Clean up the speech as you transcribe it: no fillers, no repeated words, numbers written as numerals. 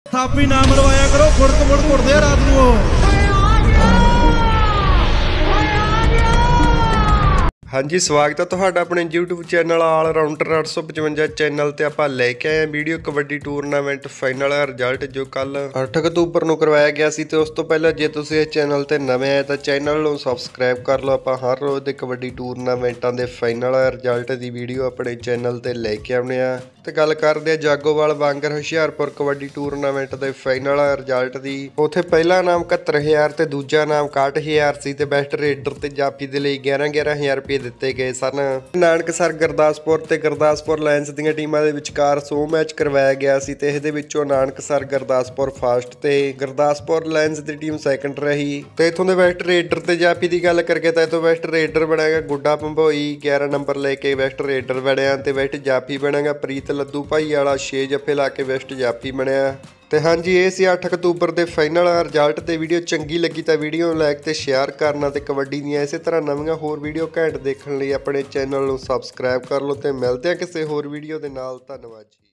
ਥਾਪੀ ਨਾ ਮਰਵਾਇਆ ਕਰੋ, ਫੁੜਕ ਮੁੜ ਘੁੱਟਦੇ ਆ ਰਾਤ ਨੂੰ ਉਹ। ਹਾਂਜੀ ਸਵਾਗਤ ਹੈ ਤੁਹਾਡਾ ਆਪਣੇ YouTube channel all rounder 855 channel ਤੇ। ਆਪਾਂ ਲੈ ਕੇ ਆਏ ਹਾਂ ਵੀਡੀਓ ਕਬੱਡੀ ਟੂਰਨਾਮੈਂਟ ਫਾਈਨਲ ਦਾ ਰਿਜ਼ਲਟ ਜੋ ਕੱਲ 8 ਅਕਤੂਬਰ ਨੂੰ ਕਰਵਾਇਆ ਗਿਆ ਸੀ। ਤੇ ਉਸ ਤੋਂ ਪਹਿਲਾਂ ਜੇ ਤੁਸੀਂ ਇਸ ਚੈਨਲ ਤੇ ਨਵੇਂ ਆਏ ਤਾਂ ਚੈਨਲ ਨੂੰ ਸਬਸਕ੍ਰਾਈਬ ਕਰ ਲਓ। ਆਪਾਂ ਹਰ ਰੋਜ਼ ਦੇ ਕਬੱਡੀ ਟੂਰਨਾਮੈਂਟਾਂ ਦੇ ਫਾਈਨਲ ਰਿਜ਼ਲਟ ਦੀ ਵੀਡੀਓ ਆਪਣੇ ਚੈਨਲ ਤੇ ਲੈ ਕੇ ਆਉਂਦੇ ਆ। ਤੇ ਗੱਲ ਕਰਦੇ ਆ ਜਾਗੋਵਾਲ ਵਾਂਗਰ ਹੁਸ਼ਿਆਰਪੁਰ ਕਬੱਡੀ ਟੂਰਨਾਮੈਂਟ ਦੇ ਫਾਈਨਲ ਰਿਜ਼ਲਟ ਦੀ। ਉੱਥੇ ਪਹਿਲਾ ਨਾਮ 71000 ਤੇ ਦੂਜਾ ਨਾਮ 61000 ਸੀ ਤੇ ਬੈਸਟ ਰੇਡਰ ਤੇ ਜਾਫੀ ਦੇ ਲਈ 11,000 ਰੁਪਏ ਦਿੱਤੇ ਗਏ ਸਨ। ਨਾਨਕਸਰ ਗੁਰਦਾਸਪੁਰ ਤੇ ਗੁਰਦਾਸਪੁਰ ਲਾਇਨਸ ਦੀਆਂ ਟੀਮਾਂ ਦੇ ਵਿਚਕਾਰ 100 ਮੈਚ ਕਰਵਾਇਆ ਗਿਆ ਸੀ ਤੇ ਇਹਦੇ ਵਿੱਚੋਂ ਨਾਨਕਸਰ ਗੁਰਦਾਸਪੁਰ ਫਸਟ ਤੇ ਗੁਰਦਾਸਪੁਰ ਲਾਇਨਸ ਦੀ ਟੀਮ ਸੈਕੰਡ ਰਹੀ। ਤੇ ਇਥੋਂ ਦੇ ਬੈਸਟ ਰੇਡਰ ਤੇ ਜਾਫੀ ਦੀ ਗੱਲ ਕਰਕੇ ਤਾਂ ਇਥੋਂ ਬੈਸਟ ਰੇਡਰ ਬਣਿਆ ਗੁੱਡਾ ਭੰਬੋਈ 11 ਨੰਬਰ ਲੈ ਕੇ ਬੈਸਟ ਰੇਡਰ ਬਣਿਆ ਤੇ ਬੈਸਟ ਜਾਫੀ ਬਣਿਆ ਪ੍ਰੀਤ ਲੱਦੂ ਭਾਈ ਵਾਲਾ 6 ਜੱਫੇ ਲਾ ਕੇ ਬੈਸਟ ਜਾਫੀ ਬਣਿਆ। ਤੇ ਹਾਂਜੀ ਇਹ ਸੀ 8 ਅਕਤੂਬਰ ਦੇ ਫਾਈਨਲ ਰਿਜ਼ਲਟ ਤੇ ਵੀਡੀਓ ਚੰਗੀ ਲੱਗੀ ਤਾਂ ਵੀਡੀਓ ਨੂੰ ਲਾਈਕ ਤੇ ਸ਼ੇਅਰ ਕਰਨਾ ਤੇ ਕਬੱਡੀ ਦੀਆਂ ਇਸੇ ਤਰ੍ਹਾਂ ਨਵੀਆਂ ਹੋਰ ਵੀਡੀਓ ਘੈਂਟ ਦੇਖਣ ਲਈ ਆਪਣੇ ਚੈਨਲ ਨੂੰ ਸਬਸਕ੍ਰਾਈਬ ਕਰ ਲਓ ਤੇ ਮਿਲਦੇ ਆ ਕਿਸੇ ਹੋਰ ਵੀਡੀਓ ਦੇ ਨਾਲ। ਧੰਨਵਾਦ ਜੀ।